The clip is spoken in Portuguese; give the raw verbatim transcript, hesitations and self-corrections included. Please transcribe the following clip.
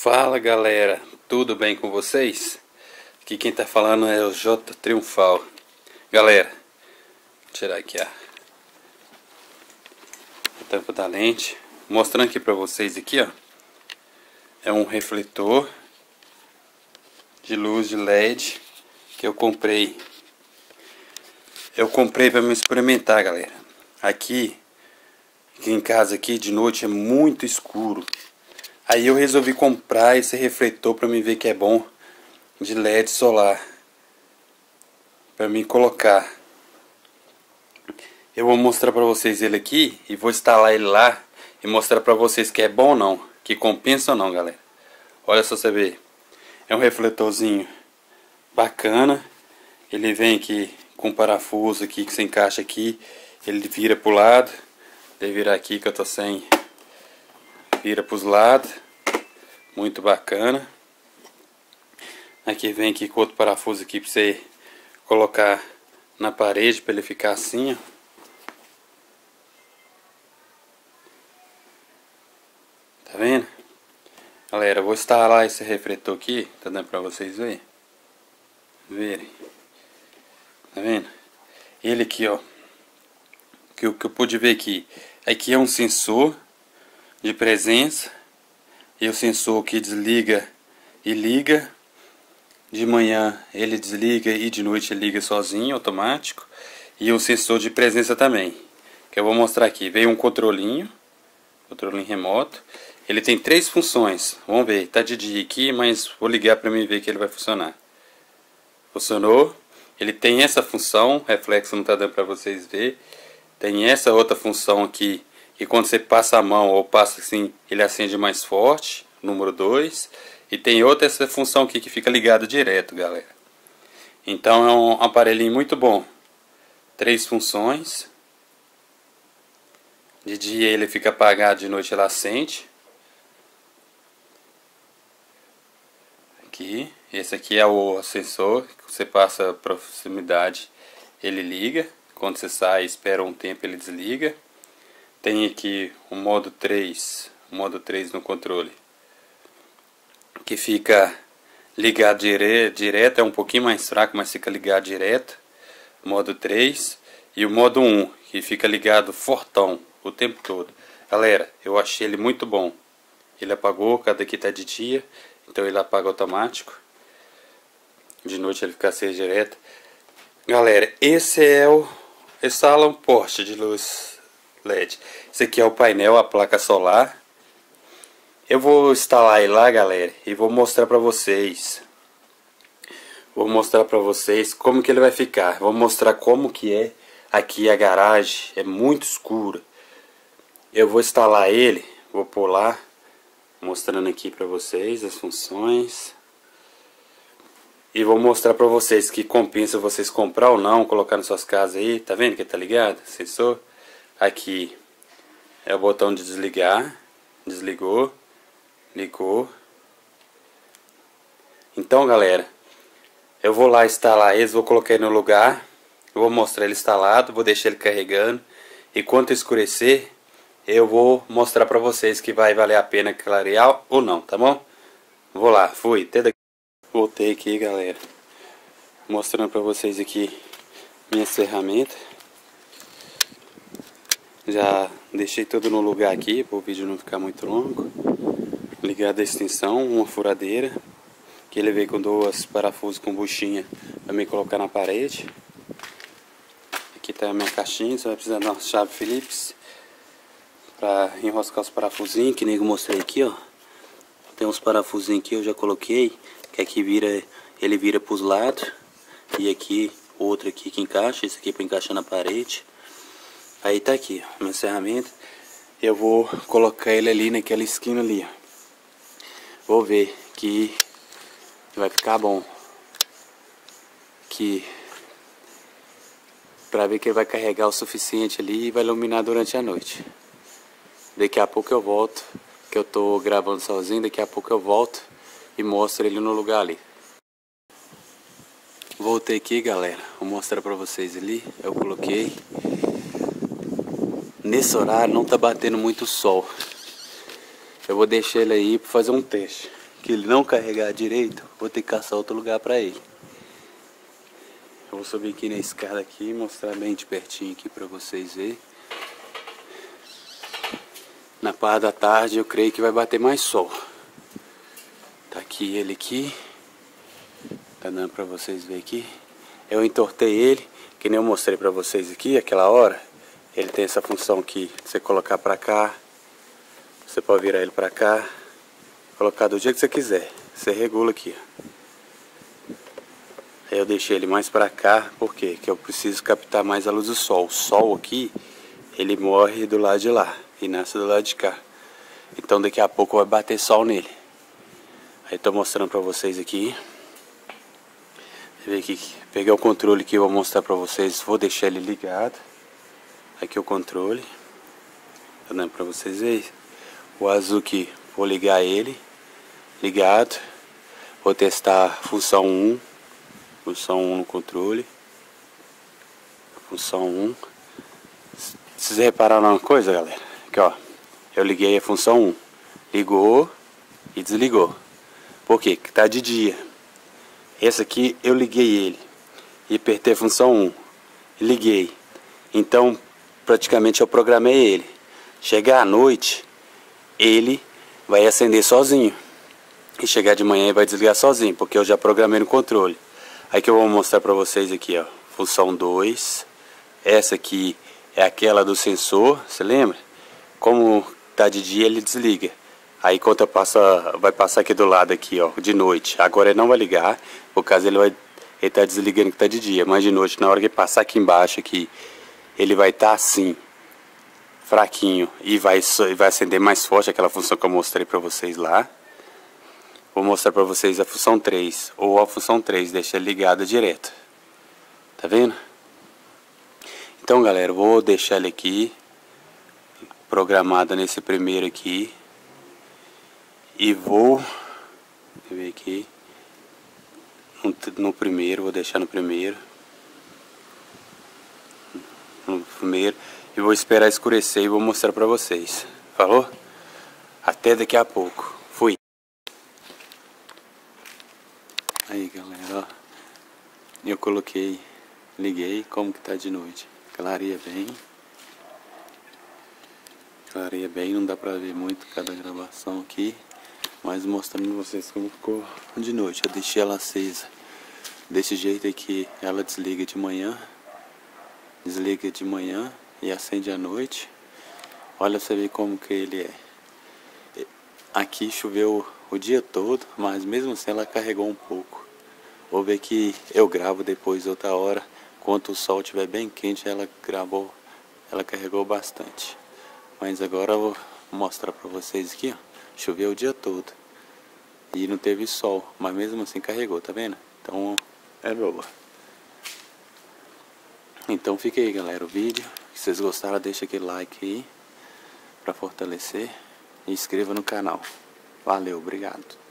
Fala galera, tudo bem com vocês? Aqui quem tá falando é o J Triunfal. Galera, vou tirar aqui a, a tampa da lente, mostrando aqui pra vocês aqui, ó. É um refletor de luz de L E D que eu comprei. Eu comprei pra me experimentar, galera. Aqui, aqui em casa aqui de noite é muito escuro. Aí eu resolvi comprar esse refletor para me ver que é bom, de L E D solar, para mim colocar. Eu vou mostrar para vocês ele aqui e vou instalar ele lá e mostrar para vocês que é bom ou não, que compensa ou não, galera. Olha só você ver, é um refletorzinho bacana. Ele vem aqui com parafuso aqui que você encaixa aqui, ele vira pro lado. Deve virar aqui que eu tô sem. Vira para os lados, muito bacana. Aqui vem aqui com outro parafuso aqui para você colocar na parede para ele ficar assim, ó. Tá vendo? Galera, eu vou instalar esse refletor aqui, tá dando para vocês verem? Verem. Tá vendo? Ele aqui, ó, que o que eu pude ver aqui, aqui é um sensor de presença, e o sensor que desliga e liga. De manhã ele desliga e de noite ele liga sozinho, automático. E o sensor de presença também, que eu vou mostrar aqui. Veio um controlinho, controlinho remoto. Ele tem três funções. Vamos ver, tá de dia aqui, mas vou ligar para mim ver que ele vai funcionar. Funcionou. Ele tem essa função, reflexo não tá dando para vocês ver. Tem essa outra função aqui, e quando você passa a mão ou passa assim, ele acende mais forte, número dois. E tem outra essa função aqui que fica ligada direto, galera. Então é um aparelhinho muito bom. Três funções. De dia ele fica apagado, de noite ele acende. Aqui, esse aqui é o sensor, que você passa a proximidade, ele liga. Quando você sai, espera um tempo, ele desliga. Tem aqui o modo três, o modo três no controle, que fica ligado dire, direto, é um pouquinho mais fraco, mas fica ligado direto. Modo três. E o modo um, que fica ligado fortão o tempo todo. Galera, eu achei ele muito bom. Ele apagou, cada aqui tá de dia, então ele apaga automático. De noite ele fica aceso direto. Galera, esse é o esse é um poste de luz L E D. Esse aqui é o painel, a placa solar. Eu vou instalar ele lá, galera, e vou mostrar pra vocês. Vou mostrar pra vocês como que ele vai ficar. Vou mostrar como que é aqui a garagem. É muito escura. Eu vou instalar ele, vou pôr lá, mostrando aqui pra vocês as funções. E vou mostrar pra vocês que compensa vocês comprar ou não, colocar nas suas casas aí. Tá vendo que tá ligado? Sensor. Aqui é o botão de desligar. Desligou. Ligou. Então, galera, eu vou lá instalar eles, vou colocar ele no lugar. Eu vou mostrar ele instalado, vou deixar ele carregando. E quando escurecer, eu vou mostrar pra vocês que vai valer a pena clarear ou não, tá bom? Vou lá, fui. Até daqui. Voltei aqui, galera, mostrando pra vocês aqui minhas ferramentas. Já deixei tudo no lugar aqui, para o vídeo não ficar muito longo. Ligado a extensão, uma furadeira, que ele veio com duas parafusos com buchinha para me colocar na parede. Aqui tá a minha caixinha, você vai precisar de uma chave Phillips para enroscar os parafusinhos, que nem eu mostrei aqui, ó. Tem uns parafusinhos aqui, eu já coloquei, que aqui vira, ele vira para os lados. E aqui, outro aqui que encaixa, esse aqui para encaixar na parede. Aí tá aqui, ó, minha ferramenta. Eu vou colocar ele ali naquela esquina ali, ó. Vou ver que vai ficar bom. Que pra ver que ele vai carregar o suficiente ali e vai iluminar durante a noite. Daqui a pouco eu volto, que eu tô gravando sozinho. Daqui a pouco eu volto e mostro ele no lugar ali. Voltei aqui, galera. Vou mostrar pra vocês ali. Eu coloquei. Nesse horário não tá batendo muito sol. Eu vou deixar ele aí para fazer um teste. que ele não carregar direito, vou ter que caçar outro lugar pra ele. Eu vou subir aqui na escada aqui e mostrar bem de pertinho aqui pra vocês verem. Na parte da tarde eu creio que vai bater mais sol. Tá aqui ele aqui. Tá dando pra vocês verem aqui. Eu entortei ele, que nem eu mostrei pra vocês aqui aquela hora. Ele tem essa função aqui, você colocar pra cá. Você pode virar ele pra cá. Colocar do jeito que você quiser. Você regula aqui. Aí eu deixei ele mais pra cá, por quê? Porque eu preciso captar mais a luz do sol. O sol aqui, ele morre do lado de lá e nasce do lado de cá. Então daqui a pouco vai bater sol nele. Aí tô mostrando pra vocês aqui. Aqui, peguei o controle que eu vou mostrar pra vocês. Vou deixar ele ligado. Aqui o controle. Tá dando pra vocês verem. O azul aqui, vou ligar ele. Ligado. Vou testar a função um. Função um no controle. Função um. Vocês repararam uma coisa, galera? Aqui, ó. Eu liguei a função um. Ligou e desligou. Por quê? Que tá de dia. Esse aqui eu liguei ele. E apertei a função um. Liguei. Então, praticamente eu programei ele. Chegar à noite, ele vai acender sozinho. E chegar de manhã ele vai desligar sozinho, porque eu já programei no controle. Aí que eu vou mostrar pra vocês aqui, ó. Função dois. Essa aqui é aquela do sensor, você lembra? Como tá de dia, ele desliga. Aí quando passa, vai passar aqui do lado aqui, ó, de noite. Agora ele não vai ligar, por causa ele vai ele tá desligando que tá de dia, mas de noite, na hora que passar aqui embaixo aqui, ele vai estar tá assim, fraquinho, e vai vai acender mais forte aquela função que eu mostrei pra vocês lá. Vou mostrar pra vocês a função três, ou a função três, deixa ele ligado direto. Tá vendo? Então, galera, eu vou deixar ele aqui programado nesse primeiro aqui. E vou deixa eu ver aqui no, no primeiro, vou deixar no primeiro. No primeiro. E vou esperar escurecer e vou mostrar pra vocês. Falou? Até daqui a pouco. Fui. Aí, galera, ó. Eu coloquei, liguei, como que tá de noite. Clareia bem. Clareia bem, não dá pra ver muito cada gravação aqui. Mas mostrando pra vocês como ficou de noite. Eu deixei ela acesa. Desse jeito aqui, ela desliga de manhã. Desliga de manhã e acende à noite. Olha pra você ver como que ele é. Aqui choveu o dia todo, mas mesmo assim ela carregou um pouco. Vou ver que eu gravo depois outra hora. Quando o sol estiver bem quente, ela gravou, ela carregou bastante. Mas agora eu vou mostrar pra vocês aqui, ó. Choveu o dia todo. E não teve sol, mas mesmo assim carregou, tá vendo? Então é boa. Então fica aí, galera, o vídeo. Se vocês gostaram, deixa aquele like aí pra fortalecer. E inscreva no canal. Valeu, obrigado.